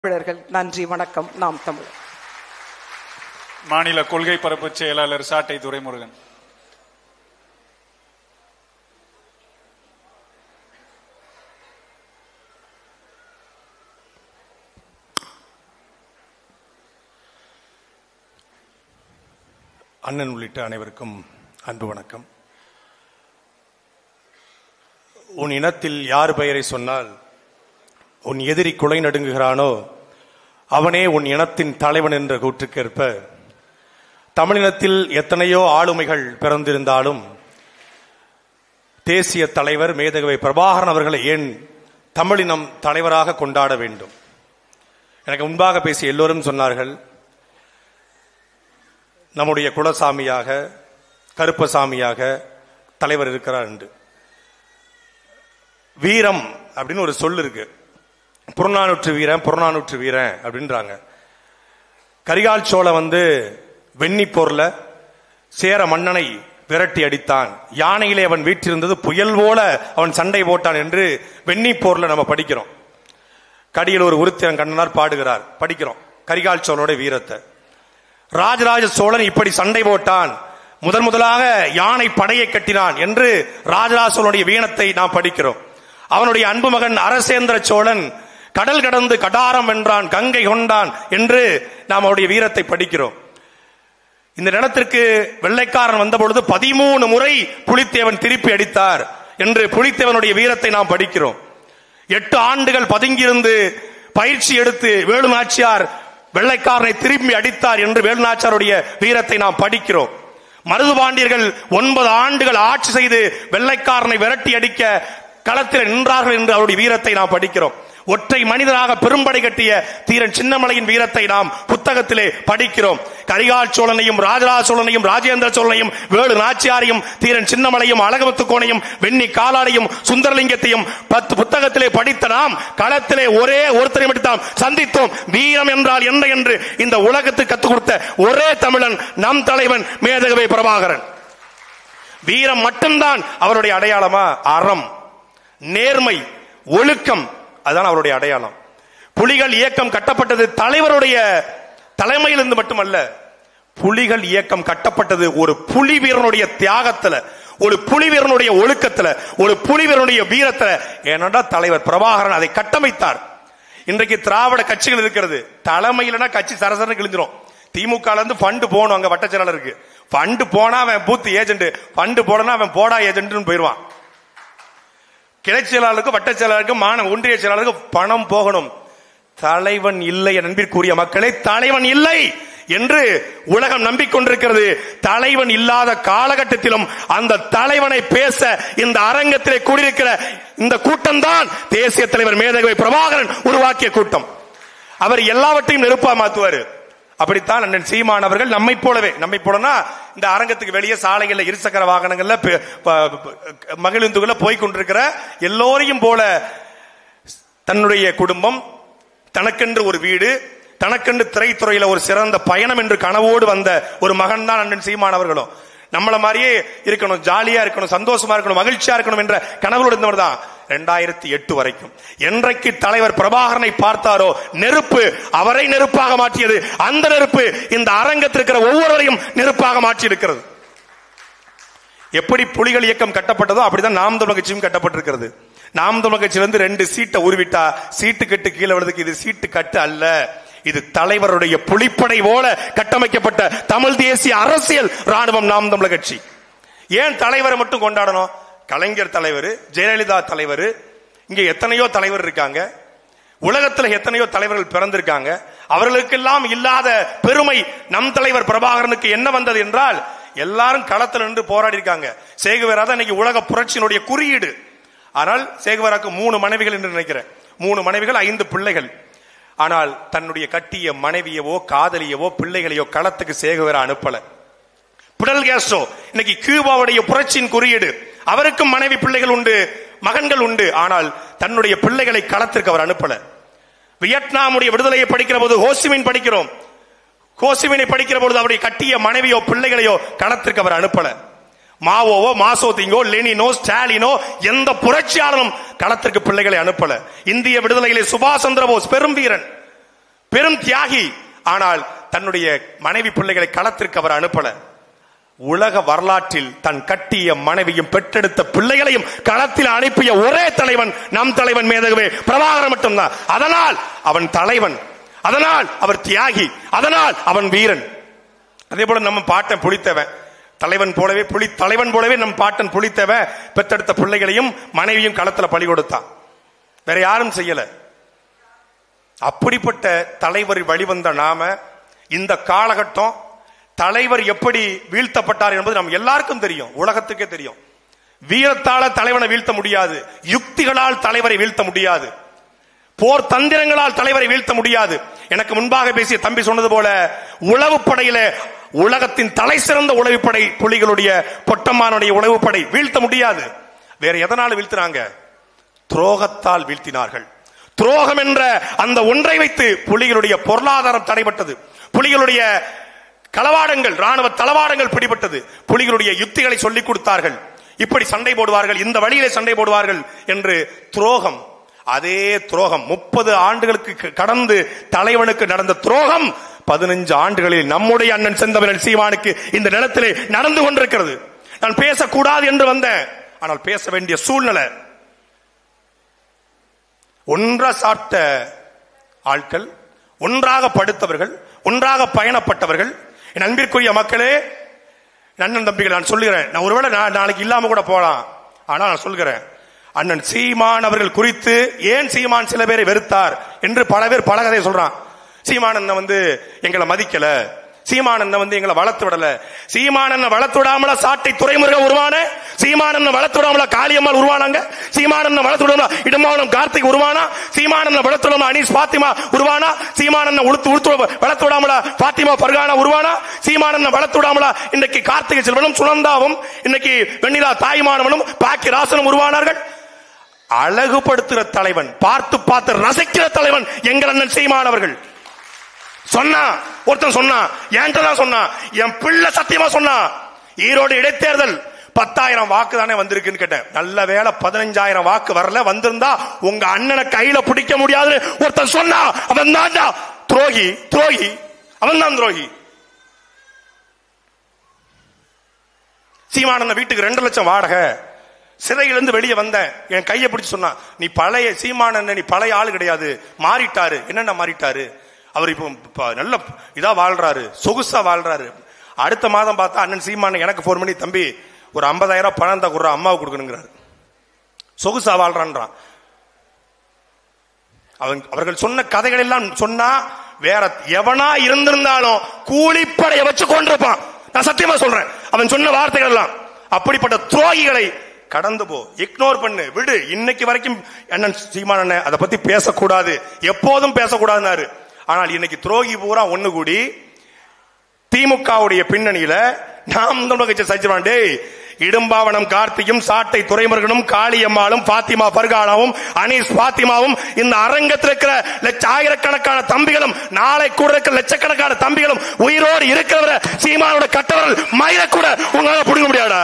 தமிழர்கள். நன்றி, வணக்கம். நாம் தமிழர். மாநில கொள்கை பரப்பு செயலாளர் சாட்டை துரைமுருகன். அண்ணன் உள்ளிட்ட அனைவருக்கும் அன்பு வணக்கம். உன் இனத்தில் யார் பெயரை சொன்னால் உன் எதிரி குலை நடுங்குகிறானோ அவனே உன் இனத்தின் தலைவன் என்ற கூற்றுக்கேற்ப தமிழினத்தில் எத்தனையோ ஆளுமைகள் பிறந்திருந்தாலும் தேசிய தலைவர் மேதகவை பிரபாகரன் அவர்களை ஏன் தமிழினம் தலைவராக கொண்டாட வேண்டும்? எனக்கு முன்பாக பேசிய எல்லோரும் சொன்னார்கள், நம்முடைய குலசாமியாக கருப்பசாமியாக தலைவர் இருக்கிறார் என்று. வீரம் அப்படின்னு ஒரு சொல் இருக்கு. புறநானூற்று வீரன் அப்படின்றாங்க. கரிகால் சோழன் வெண்ணி போர்ல சேர மன்னனை விரட்டி அடித்தான், யானையிலே அவன் வீற்றிருந்தது புயல் போல அவன் சண்டை போட்டான் என்று வெண்ணி போர்ல நம்ம படிக்கிறோம். கடியில் ஒரு உருத்திரன் கண்ணனார் பாடுகிறார், படிக்கிறோம் கரிகால் சோழனுடைய வீரத்தை. ராஜராஜ சோழன் இப்படி சண்டை போட்டான், முதலாக யானை படையை கட்டினான் என்று ராஜராஜ சோழனுடைய வீரத்தை நாம் படிக்கிறோம். அவனுடைய அன்பு மகன் அரசேந்திர சோழன் கடல் கடந்து கடாரம் வென்றான், கங்கை கொண்டான் என்று நாம் அவருடைய வீரத்தை படிக்கிறோம். இந்த நிலத்திற்கு வெள்ளைக்காரன் வந்த பொழுது 13 முறை புலித்தேவன் திருப்பி அடித்தார் என்று புலித்தேவனுடைய வீரத்தை நாம் படிக்கிறோம். 8 ஆண்டுகள் பதுங்கியிருந்து பயிற்சி எடுத்து வேலு நாச்சியார் வெள்ளைக்காரனை திரும்பி அடித்தார் என்று வேலு நாச்சியாருடைய வீரத்தை நாம் படிக்கிறோம். மருதுபாண்டியர்கள் 9 ஆண்டுகள் ஆட்சி செய்து வெள்ளைக்காரனை விரட்டி அடிக்க களத்தில் நின்றார்கள் என்று அவருடைய வீரத்தை நாம் படிக்கிறோம். ஒற்றை மனிதராக பெரும்படை கட்டிய தீரன் சின்னமலையின் வீரத்தை நாம் புத்தகத்திலே படிக்கிறோம். கரிகால் சோழனையும் ராஜராஜ சோழனையும் ராஜேந்திர சோழனையும் வேலு நாச்சியாரையும் தீரன் சின்னமலையும் அழகமுத்துக்கோனையும் வெண்ணி காலாடையும் சுந்தரலிங்கத்தையும் 10 புத்தகத்திலே படித்த நாம் களத்திலே ஒரே ஒருத்தரை மட்டும் சந்தித்தோம். வீரம் என்றால் என்ன என்று இந்த உலகத்துக்கு கற்றுக் கொடுத்த ஒரே தமிழன் நம் தலைவன் மேதகவை பிரபாகரன். வீரம் மட்டும்தான் அவருடைய அடையாளமா? அறம், நேர்மை, ஒழுக்கம், அதுதான் அவருடைய அடையாளம். புலிகள் இயக்கம் கட்டப்பட்டது தலைவருடைய தலைமையிலிருந்து மட்டுமல்ல, புலிகள் இயக்கம் கட்டப்பட்டது ஒரு புலி வீரனுடைய தியாகத்துல, ஒரு புலி வீரனுடைய ஒழுக்கத்துல, ஒரு புலி வீரனுடைய வீரத்துல. ஏனென்றா தலைவர் பிரபாகரன் அதை கட்டமைத்தார். இன்றைக்கு திராவிட கட்சிகள் இருக்கிறது, தலைமையிலனா கட்சி சரசரன்னு கிழிஞ்சிரும். திமுக இருந்து ஃபண்டு போகணும், அங்க வட்ட செயலாளருக்கு ஃபண்டு போனா அவன் பூத் ஏஜென்ட், ஃபண்டு போடனா அவன் போடா ஏஜென்ட்னு போயிருவான். கிளை செயலாளருக்கு வட்ட செயலாளருக்கு ஒன்றிய செயலாளருக்கு பணம் போகணும். தலைவன் இல்லை அன்பிற்குரிய மக்களே, தலைவன் இல்லை என்று உலகம் நம்பிக்கொண்டிருக்கிறது. தலைவன் இல்லாத காலகட்டத்திலும் அந்த தலைவனை பேச இந்த அரங்கத்திலே கூடியிருக்கிற இந்த கூட்டம் தான் தேசிய தலைவர் மேதகவை பிரபாகரன் உருவாக்கிய கூட்டம். அவர் எல்லாவற்றையும் நெருப்பா மாத்துவாரு. அப்படித்தான் அண்ணன் சீமான் அவர்கள் நம்மை போலனா இந்த அரங்கத்துக்கு வெளியே சாலைகள்ல இருசக்கர வாகனங்கள்ல மகிழுந்துகளை போய்கொண்டிருக்கிற எல்லோரையும் போல தன்னுடைய குடும்பம், தனக்கென்று ஒரு வீடு, தனக்கென்று திரைத்துறையில ஒரு சிறந்த பயணம் என்று கனவோடு வந்த ஒரு மகன் தான் அண்ணன் சீமான் அவர்களும். நம்மள மாதிரியே இருக்கணும், ஜாலியா இருக்கணும், சந்தோஷமா இருக்கணும், மகிழ்ச்சியா இருக்கணும் என்ற கனவோடு இருந்தவர் தான் 2008 வரைக்கும். என்றைக்கு தலைவர் பிரபாகரனை பார்த்தாரோ நெருப்பு அவரை நெருப்பாக மாற்றியது. அந்த நெருப்பு இந்த அரங்கத்தில் இருக்கிற ஒவ்வொருவரையும் நெருப்பாக மாற்றி இருக்கிறது. எப்படி புலிகள் இயக்கம் கட்டப்பட்டதோ அப்படிதான் நாம் தமிழர் கட்சியும் கட்டப்பட்டிருக்கிறது. நாம் தமிழர் கட்சியிலிருந்து 2 சீட்டை உருவிட்டா சீட்டு கட்டு கீழே விழுதுக்கு இது சீட்டு கட்டு அல்ல, இது தலைவருடைய புலிப்படை போல கட்டமைக்கப்பட்ட தமிழ் தேசிய அரசியல் ராணுவம் நாம் தமிழர் கட்சி. ஏன் தலைவரை மட்டும் கொண்டாடணும்? கலைஞர் தலைவர், ஜெயலலிதா தலைவர், இங்க எத்தனையோ தலைவர் இருக்காங்க, உலகத்தில் எத்தனையோ தலைவர்கள் பிறந்திருக்காங்க. அவர்களுக்கெல்லாம் இல்லாத பெருமை நம் தலைவர் பிரபாகரனுக்கு என்ன வந்தது என்றால், எல்லாரும் களத்தில் நின்று போராடி இருக்காங்க. சேகுவேரா தான் இன்னைக்கு உலக புரட்சியினுடைய குறியீடு. ஆனால் சேகுவேராக்கு 3 மனைவிகள் என்று நினைக்கிறேன், 3 மனைவிகள் 5 பிள்ளைகள். ஆனால் தன்னுடைய கட்டிய மனைவியவோ காதலியவோ பிள்ளைகளையோ களத்துக்கு சேகுவேரா அனுப்பல. பிடல் கேஸ்ட்ரோ இன்னைக்கு கியூபாவுடைய புரட்சியின் குறியீடு. அவருக்கும் மனைவி பிள்ளைகள் உண்டு, மகன்கள் உண்டு. ஆனால் தன்னுடைய பிள்ளைகளை களத்திற்கு அவர் அனுப்பல. வியட்நாமுடைய விடுதலையை படிக்கிற போது ஹோசிமின் படிக்கிறோம். ஹோசிமினை படிக்கிற பொழுது அவருடைய கட்டிய மனைவியோ பிள்ளைகளையோ களத்திற்கு அவர் அனுப்பல. மாவோவோ மாசோதிங்கோ லெனினோ ஸ்டாலினோ எந்த புரட்சியாளரும் களத்திற்கு பிள்ளைகளை அனுப்பல. இந்திய விடுதலையிலே சுபாஷ் சந்திர போஸ் பெரும் வீரன், பெரும் தியாகி. ஆனால் தன்னுடைய மனைவி பிள்ளைகளை களத்திற்கு அவர் அனுப்பல. உலக வரலாற்றில் தன் கட்டிய மனைவியும் பெற்றெடுத்த பிள்ளைகளையும் களத்தில் அனுப்பிய ஒரே தலைவன் நம் தலைவன் மேதகவே பிரபாகரன் மட்டும்தான். அதனால் அவன் தலைவன், அதனால் அவர் தியாகி, அதனால் அவன் வீரன். அதே போல நம்ம பாட்டன் புலித்தேவன் தலைவன் போலவே தலைவன் போலவே நம் பாட்டன் புலித்தேவன் பெற்றெடுத்த பிள்ளைகளையும் மனைவியும் களத்துல பலி கொடுத்தான். வேற யாரும் செய்யல. அப்படிப்பட்ட தலைவர் வழிவந்த நாம இந்த காலகட்டம் தலைவர் எப்படி வீழ்த்தப்பட்டார் என்பது நம்ம எல்லாருக்கும் தெரியும், உலகத்துக்கே தெரியும். வீரத்தால தலைவனை வீழ்த்த முடியாது, யுக்திகளால் தலைவரை வீழ்த்த முடியாது, போர் தந்திரங்களால் தலைவரை வீழ்த்த முடியாது. எனக்கு முன்பாக பேசிய தம்பி சொன்னது போல உளவு படையில உலகத்தின் தலை சிறந்த உளவுப்படை புலிகளுடைய பொட்டம்மானுடைய உளவுப்படை வீழ்த்த முடியாது. வேற எதனால வீழ்த்தினாங்க? துரோகத்தால் வீழ்த்தினார்கள். துரோகம் என்ற அந்த ஒன்றை வைத்து புலிகளுடைய பொருளாதாரம் தடைபட்டது, புலிகளுடைய களவாடங்கள் ராணுவ தளவாடங்கள் பிடிபட்டது, புலிகளுடைய யுக்திகளை சொல்லிக் கொடுத்தார்கள். இப்படி சண்டை போடுவார்கள், இந்த வழியிலே சண்டை போடுவார்கள் என்று துரோகம். அதே துரோகம் 30 ஆண்டுகளுக்கு கடந்து தலைவனுக்கு நடந்த துரோகம் 15 ஆண்டுகளில் நம்முடைய அண்ணன் செந்தமிழன் சீமானுக்கு இந்த நிலத்திலே நடந்து கொண்டிருக்கிறது. நான் பேசக்கூடாது என்று வந்தேன், ஆனால் பேச வேண்டிய சூழ்நிலை. ஒன்றா சாப்பிட்ட ஆட்கள், ஒன்றாக படுத்தவர்கள், ஒன்றாக பயணப்பட்டவர்கள். என் அன்பிற்குரிய மக்களே, அண்ணன் தம்பிகள், நான் சொல்லுகிறேன், நான் ஒருவேளை நாளைக்கு இல்லாம கூட போலாம், ஆனா நான் சொல்கிறேன், அண்ணன் சீமான் அவர்கள் குறித்து ஏன் சீமான் சில பேரை வெறுத்தார் என்று பல பேர் பல கதையை சொல்றான். சீமான் எங்களை மதிக்கல, சீமான் எங்களை வளர்த்து விடல, சீமான் வளர்த்து விடாமல சாட்டை துறைமுருகன் உருவான, சீமான் வளர்த்து விடாமல காளியம்மாள் உருவானாங்க, சீமான் வளர்த்து விடாமல இடமாவனம் கார்த்திக் உருவானா, சீமான் வளர்த்து விடாமல அனீஸ் பாத்திமா உருவானா, சீமான் வளர்த்து விடாமல பாத்திமா பர்கானா உருவானா, சீமான் வளர்த்து விடாமல இன்னைக்கு கார்த்திகை செல்வனும் சுனந்தாவும் இன்னைக்கு வெண்ணிலா தாய்மானவனும் பாக்கி ராசனும் உருவானார்கள். அழகுபடுத்துகிற தலைவன், பார்த்து பார்த்து ரசிக்கிற தலைவன் எங்கள் அண்ணன் சீமான் அவர்கள். சொன்னா ஒருத்தன் சொன்னா, என்கிட்ட தான் சொன்னா, என் பிள்ளை சத்தியமா சொன்னா, ஈரோடு இடைத்தேர்தல் 10,000 வாக்கு தானே வந்திருக்குன்னு கேட்டேன். நல்ல வேளை 15,000 வாக்கு வரல, வந்திருந்தா உங்க அண்ணனை கையில பிடிக்க முடியாது ஒருத்தன் சொன்னா, அவன் தான்டா துரோகி. துரோகி அவன் தான் துரோகி. சீமானண்ண வீட்டுக்கு 2 லட்சம் வாடகை, சிறையிலிருந்து வெளியே வந்த என் கையை பிடிச்சு சொன்னா, நீ பழைய சீமானண்ண, நீ பழைய ஆளு கிடையாது, மாறிட்டாரு. என்னென்ன மாறிட்டாரு? அவர் இப்போ நல்ல இதா வாழ்றாரு, சொகுசா வாழ்றாரு. அடுத்த மாதம் பார்த்தா அண்ணன் சீமான் எனக்கு போன் பண்ணி, தம்பி ஒரு 50,000 பணம் தான் கொடுற, அம்மாவுக்கு கொடுக்கணுங்கிறாரு. சொகுசா வாழ்றான்றான். அவர்கள் சொன்ன கதைகள் எல்லாம் சொன்னா வேற எவனா இருந்திருந்தாலும் கூலிப்படையை வச்சு கொண்டிருப்பான். நான் சத்தியமா சொல்றேன், அவன் சொன்ன வார்த்தைகள் எல்லாம். அப்படிப்பட்ட துரோகிகளை கடந்து போ, இக்னோர் பண்ணு, விடு. இன்னைக்கு வரைக்கும் அண்ணன் சீமான் அண்ணன் அதை பத்தி பேசக்கூடாது, எப்போதும் பேசக்கூடாதுன்னாரு. ஆனால் இன்னைக்கு துரோகி பூரா ஒண்ணு கூடி திமுகவுடைய பின்னணியில நாம் சச்சிவான், இடும்பாவனம் கார்த்தியும் சாட்டை துறைமுருகனும் காளியம்மாளும் பாத்திமா பர்கானாவும் அனீஸ் பாத்திமாவும் இந்த அரங்கத்தில் இருக்கிற ஆயிரக்கணக்கான தம்பிகளும் நாளை கூட இருக்கிற லட்சக்கணக்கான தம்பிகளும் உயிரோடு இருக்கிறவரை சீமானோட கட்டவர்கள் மயில கூட உங்களால பிடிக்க முடியாதா?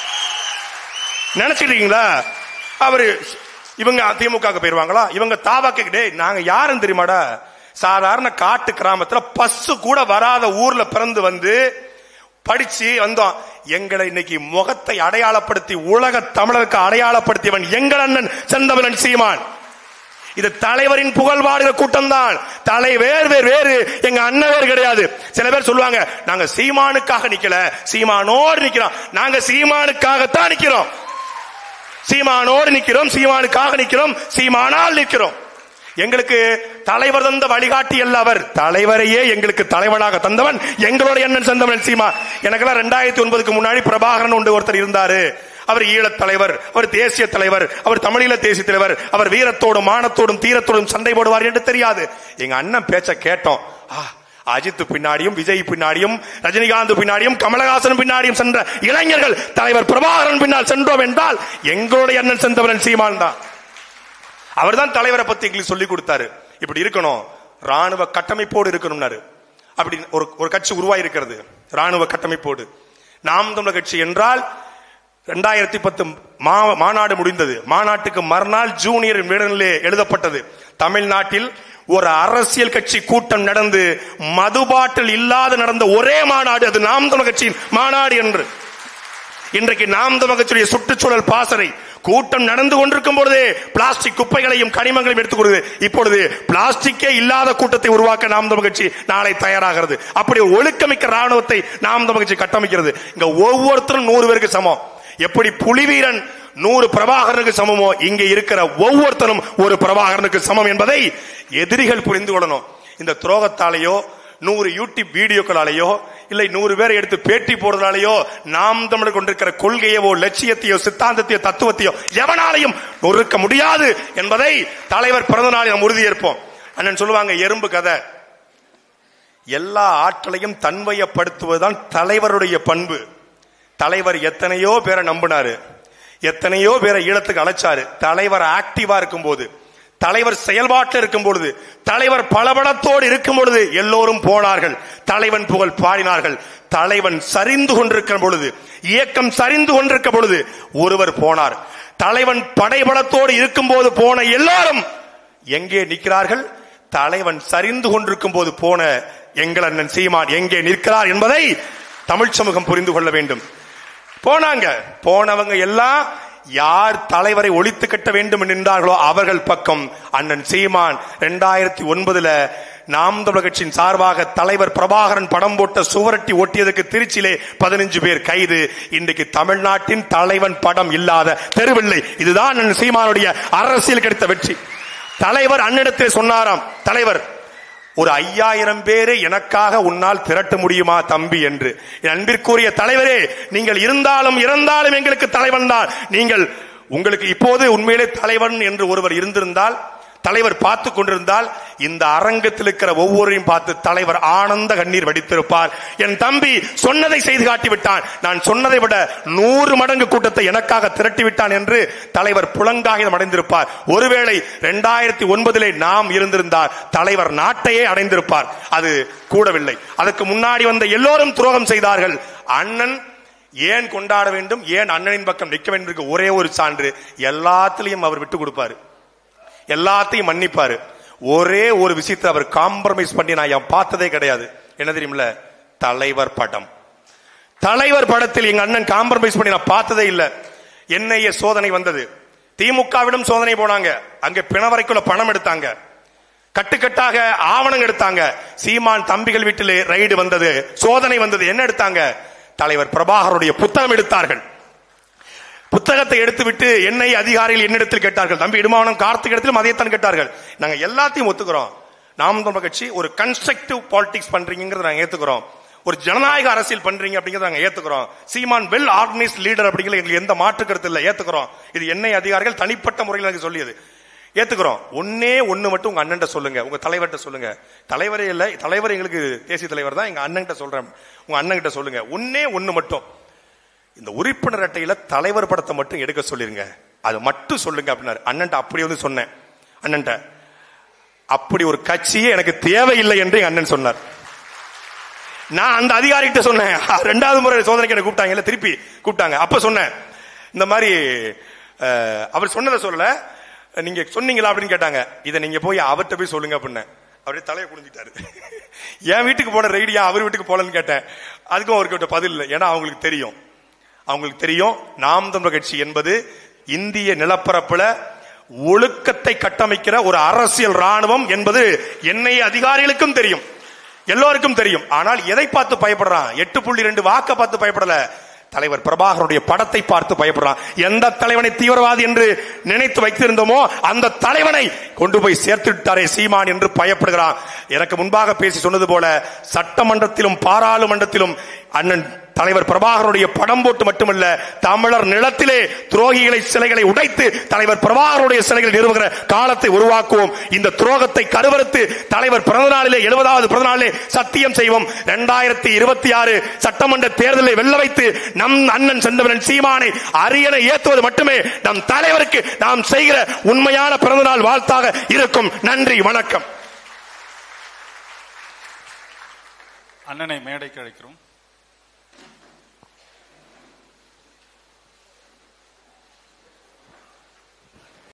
நினைச்சிட்டீங்களா? அவரு இவங்க திமுக போயிருவாங்களா? இவங்க தாவாக்கு நாங்க யாருன்னு தெரியுமாடா? சாதாரண காட்டு கிராமத்துல பஸ்ஸு கூட வராத ஊர்ல பிறந்து வந்து படிச்சு வந்தோம். எங்களை இன்னைக்கு முகத்தை அடையாளப்படுத்தி உலக தமிழருக்கு அடையாளப்படுத்தியவன் எங்கள் அண்ணன் செந்தமிழன் சீமான். இது தலைவரின் புகழ் பாடுகிற கூட்டம் தான். தலைவர் வேறு, எங்க அண்ணன் கிடையாது. சில பேர் சொல்லுவாங்க, நாங்க சீமானுக்காக நிக்கல, சீமானோடு நிக்கிறோம். நாங்க சீமானுக்காகத்தான் நிக்கிறோம், சீமானோடு நிக்கிறோம், சீமானுக்காக நிக்கிறோம், சீமானால் நிக்கிறோம். எங்களுக்கு தலைவர் தந்த வழிகாட்டி அல்ல அவர், தலைவரையே எங்களுக்கு தலைவனாக தந்தவன் எங்களுடைய அண்ணன் செந்தமிழன் சீமான். எனக்கெல்லாம் 2009க்கு முன்னாடி பிரபாகரன் ஒருத்தர் இருந்தாரு. அவர் ஈழத் தலைவர், அவர் தேசிய தலைவர், அவர் தமிழீழ தேசிய தலைவர், அவர் வீரத்தோடும் மானத்தோடும் தீரத்தோடும் சண்டை போடுவார் என்று தெரியாது. எங்க அண்ணன் பேச்ச கேட்டோம். அஜித் பின்னாடியும் விஜய் பின்னாடியும் ரஜினிகாந்த் பின்னாடியும் கமலஹாசன் பின்னாடியும் சென்ற இளைஞர்கள் தலைவர் பிரபாகரன் பின்னால் சென்றோம் என்றால் எங்களுடைய அண்ணன் செந்தமிழன் சீமான் தான். அவர் தான் தலைவரை பத்தி எங்களுக்கு சொல்லிக் கொடுத்தாரு. இப்படி இருக்கணும், ராணுவ கட்டமைப்போடு இருக்கணும்னாரு. அப்படி ஒரு கட்சி உருவாயிருக்கிறது ராணுவ கட்டமைப்போடு. நாம் தமிழர் கட்சி என்றால் 2010 மாநாடு முடிந்தது. மாநாட்டுக்கு மறுநாள் ஜூனியர் விடனிலே எழுதப்பட்டது, தமிழ்நாட்டில் ஒரு அரசியல் கட்சி கூட்டம் நடந்து மதுபாட்டில் இல்லாத நடந்த ஒரே மாநாடு அது நாம் தமிழர் கட்சியின் மாநாடு என்று. இன்றைக்கு நாம் தமிழர் கட்சியுடைய சுற்றுச்சூழல் பாசறை கூட்டம் நடந்து கொண்டிருக்கும் பொழுதே பிளாஸ்டிக் குப்பைகளையும் கனிமங்களையும் எடுத்துக் கொடுது. இப்பொழுது பிளாஸ்டிக்கே இல்லாத கூட்டத்தை உருவாக்க நாம் தமிழர் கட்சி நாளை தயாராகிறது. அப்படி ஒரு ஒழுக்கமிக்க ராணுவத்தை நாம் தமிழர் கட்சி கட்டமைக்கிறது. இங்க ஒவ்வொருத்தரும் 100 பேருக்கு சமம். எப்படி புலிவீரன் 100 பிரபாகரனுக்கு சமமோ இங்கே இருக்கிற ஒவ்வொருத்தரும் ஒரு பிரபாகரனுக்கு சமம் என்பதை எதிரிகள் புரிந்து கொள்ளணும். இந்த துரோகத்தாலேயோ 100 யூடியூப் வீடியோக்களாலேயோ இல்லை 100 பேரை எடுத்து பேட்டி போடுறதாலேயோ நாம் தமிழர் கொண்டிருக்கிற கொள்கையோ லட்சியத்தையோ சித்தாந்தத்தையோ தத்துவத்தையோ எவனாலையும் நொறுக்க முடியாது என்பதை தலைவர் பிறந்த நாளில் நாம் உறுதியேற்போம். அண்ணன் சொல்லுவாங்க எறும்பு கதை. எல்லா ஆற்றலையும் தன்வயப்படுத்துவதுதான் தலைவருடைய பண்பு. தலைவர் எத்தனையோ பேரை நம்பினாரு, எத்தனையோ பேரை ஈழத்துக்கு அழைச்சாரு. தலைவர் ஆக்டிவா இருக்கும் போது, தலைவர் செயல்பாட்டில் இருக்கும் பொழுது, தலைவர் பலபலத்தோடு இருக்கும் பொழுது எல்லோரும் போனார்கள், தலைவன் புகழ் பாடினார்கள். தலைவன் சரிந்து கொண்டிருக்கிற பொழுது, இயக்கம் சரிந்து கொண்டிருக்க பொழுது ஒருவர் போனார். தலைவன் படைபலத்தோடு இருக்கும் போது போன எல்லாரும் எங்கே நிற்கிறார்கள்? தலைவன் சரிந்து கொண்டிருக்கும் போது போன எங்கள் அண்ணன் சீமான் எங்கே நிற்கிறார் என்பதை தமிழ் சமூகம் புரிந்து கொள்ள வேண்டும். போனாங்க, போனவங்க எல்லாம் யார் தலைவரை ஒழித்து கட்ட வேண்டும் நின்றார்களோ அவர்கள் பக்கம் அண்ணன் சீமான் 2009 நாம் தமிழர் கட்சியின் சார்பாக தலைவர் பிரபாகரன் படம் போட்ட சுவரட்டி ஒட்டியதுக்கு திருச்சியிலே 15 பேர் கைது. இன்றைக்கு தமிழ்நாட்டின் தலைவன் படம் இல்லாத தெருவில்லை. இதுதான் அண்ணன் சீமானுடைய அரசியல் கிடைத்த வெற்றி. தலைவர் அண்ணிடத்தில் சொன்னாராம், தலைவர் ஒரு 5000 பேரை எனக்காக உன்னால் திரட்ட முடியுமா தம்பி என்று. அன்பிற்குரிய தலைவரே, நீங்கள் இருந்தாலும் இறந்தாலும் எங்களுக்கு தலைவன் தான். நீங்கள் உங்களுக்கு இப்போது உண்மையிலே தலைவன் என்று ஒருவர் இருந்திருந்தால், தலைவர் பார்த்து கொண்டிருந்தால், இந்த அரங்கத்தில் இருக்கிற ஒவ்வொருவரையும் பார்த்து தலைவர் ஆனந்த கண்ணீர் வடித்திருப்பார். என் தம்பி சொன்னதை செய்து காட்டிவிட்டான், நான் சொன்னதை விட 100 மடங்கு கூட்டத்தை எனக்காக திரட்டி விட்டான் என்று தலைவர் புலங்காகிதம் அடைந்திருப்பார். ஒருவேளை 2009 நாம் இருந்திருந்தால் தலைவர் நாட்டையே அடைந்திருப்பார். அது கூடவில்லை. அதற்கு முன்னாடி வந்த எல்லோரும் துரோகம் செய்தார்கள். அண்ணன் ஏன் கொண்டாட வேண்டும், ஏன் அண்ணனின் பக்கம் நிற்க வேண்டும் ஒரே ஒரு சான்று, எல்லாத்திலையும் அவர் விட்டு கொடுப்பாரு, எல்லாத்தையும் மன்னிப்பாரு. ஒரே ஒரு விஷயத்தை அவர் காம்ப்ரமைஸ் பண்ணி நான் பார்த்ததே கிடையாது. என்ன தெரியுமில்ல? தலைவர் படம். தலைவர் படத்தில் எங்க அண்ணன் காம்ப்ரமைஸ் பண்ணி நான் பார்த்ததே இல்லை. NIA சோதனை வந்தது, திமுகவிடம் சோதனை போனாங்க, அங்க பிணவரைக்குள்ள பணம் எடுத்தாங்க, கட்டுக்கட்டாக ஆவணம் எடுத்தாங்க. சீமான் தம்பிகள் வீட்டிலே ரைடு வந்தது, சோதனை வந்தது. என்ன எடுத்தாங்க? தலைவர் பிரபாகருடைய புத்தகம் எடுத்தார்கள். புத்தகத்தை எடுத்துவிட்டு NIA அதிகாரிகள் என்னிடத்தில் கேட்டார்கள், தம்பி இடுமாவனம் கார்த்திக் இடத்திலும் அதைத்தான் கேட்டார்கள். நாங்க எல்லாத்தையும் ஒத்துக்கிறோம், நாம் தமிழர் கட்சி ஒரு கன்ஸ்ட்ரக்டிவ் பாலிடிக்ஸ் பண்றீங்கிறத நாங்க ஏத்துக்கிறோம், ஒரு ஜனநாயக அரசியல் பண்றீங்க அப்படிங்கறத நாங்க ஏத்துக்கிறோம், சீமான் வெல் ஆர்கனைஸ்ட் லீடர் அப்படிங்கிறது எங்களுக்கு எந்த மாற்று கருத்து இல்லை, ஏத்துக்கிறோம். இது NIA அதிகாரிகள் தனிப்பட்ட முறையில் எனக்கு சொல்லியது, ஏத்துக்கிறோம். ஒன்னே ஒண்ணு மட்டும் உங்க அண்ணன் சொல்லுங்க, உங்க தலைவர்கிட்ட சொல்லுங்க. தலைவரே இல்ல, தலைவர் எங்களுக்கு தேசிய தலைவர் தான், எங்க அண்ணன் கிட்ட சொல்றேன், உங்க அண்ணன் கிட்ட சொல்லுங்க. ஒன்னே ஒண்ணு மட்டும், இந்த உறுப்பினர் அட்டையில தலைவர் படத்தை மட்டும் எடுக்க சொல்லிருங்க, அது மட்டும் சொல்லுங்க அப்படின்னாரு. அண்ணன் அப்படி வந்து சொன்னேன், அண்ணன் அப்படி ஒரு கட்சியே எனக்கு தேவையில்லை என்று எங்க அண்ணன் சொன்னார். நான் அந்த அதிகாரிகிட்ட சொன்னேன், 2வது முறை சோதனைக்கு என்ன கூப்பிட்டாங்க, திருப்பி கூப்பிட்டாங்க. அப்ப சொன்னேன், இந்த மாதிரி அவர் சொன்னதை சொல்லல, நீங்க சொன்னீங்களா அப்படின்னு கேட்டாங்க. இதை நீங்க போய் அவர்கிட்ட போய் சொல்லுங்க அப்படின்னு. அவரே தலையை குடிஞ்சிட்டாரு. என் வீட்டுக்கு போன ரெய்டியா அவர் வீட்டுக்கு போலன்னு கேட்டேன். அதுக்கும் அவர்கிட்ட பதில் இல்லை. ஏன்னா அவங்களுக்கு தெரியும் நாம் தமிழர் கட்சி என்பது இந்திய நிலப்பரப்புல ஒழுக்கத்தை கட்டமைக்கிற ஒரு அரசியல் ராணுவம் என்பது NIA அதிகாரிகளுக்கும் தெரியும், எல்லோருக்கும் தெரியும். ஆனால் எதை பார்த்து பயப்படுறான்? 8.2 வாக்க பார்த்து பயப்படல, தலைவர் பிரபாகருடைய படத்தை பார்த்து பயப்படுறான். எந்த தலைவனை தீவிரவாதி என்று நினைத்து வைத்திருந்தோமோ அந்த தலைவனை கொண்டு போய் சேர்த்து விட்டாரே சீமான் என்று பயப்படுகிறான். எனக்கு முன்பாக பேசி சொன்னது போல சட்டமன்றத்திலும் பாராளுமன்றத்திலும் அண்ணன் தலைவர் பிரபாகருடைய படம் போட்டு மட்டுமல்ல, தமிழர் நிலத்திலே துரோகிகளை சிலைகளை உடைத்து தலைவர் பிரபாகருடைய சிலைகள் நிறுவுகிற காலத்தை உருவாக்குவோம். இந்த துரோகத்தை கருவறுத்து தலைவர் பிறந்த நாளிலே 70வது பிறந்த நாளிலே சத்தியம் செய்வோம். 2026 சட்டமன்ற தேர்தலை வெல்ல வைத்து நம் அண்ணன் செந்தமிழன் சீமானை அரியணை ஏற்றுவது மட்டுமே நம் தலைவருக்கு நாம் செய்கிற உண்மையான பிறந்த நாள் வாழ்த்தாக இருக்கும். நன்றி, வணக்கம். அண்ணனை மேடைக்கு அழைக்கிறோம்.